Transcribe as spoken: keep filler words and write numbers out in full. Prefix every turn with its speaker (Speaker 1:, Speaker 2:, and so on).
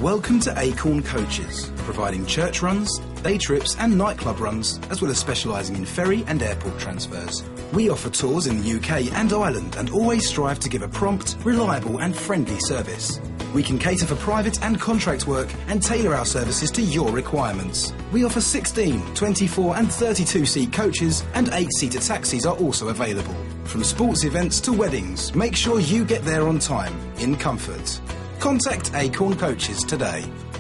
Speaker 1: Welcome to Acorn Coaches, providing church runs, day trips and nightclub runs, as well as specialising in ferry and airport transfers. We offer tours in the U K and Ireland and always strive to give a prompt, reliable and friendly service. We can cater for private and contract work and tailor our services to your requirements. We offer sixteen, twenty-four and thirty-two seat coaches, and eight seater taxis are also available. From sports events to weddings, make sure you get there on time, in comfort. Contact Acorn Coaches today.